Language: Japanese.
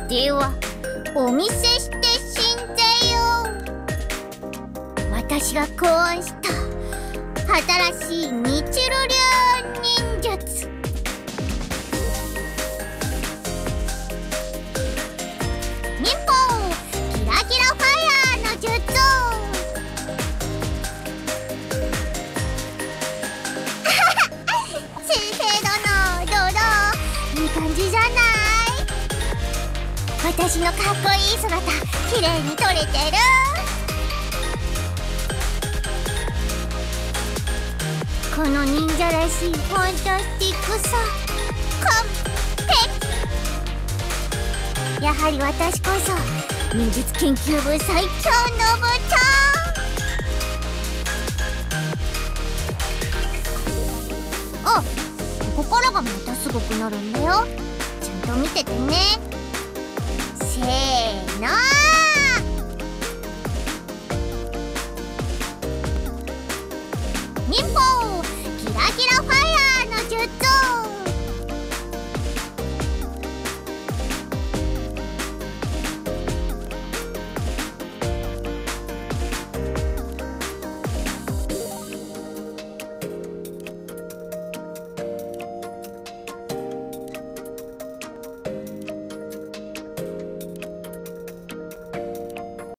ではお見せしてしんぜよう。私が考案した新しい日露流忍術。忍法キラキラファイヤーの術。先生殿、どうぞ。いい感じじゃない？私のかっこいい姿きれいに撮れてる？この忍者らしいファンタスティックさ、完璧。やはり私こそ忍術研究部最強の部長。あ、ここからがまたすごくなるんだよ。ちゃんと見ててね。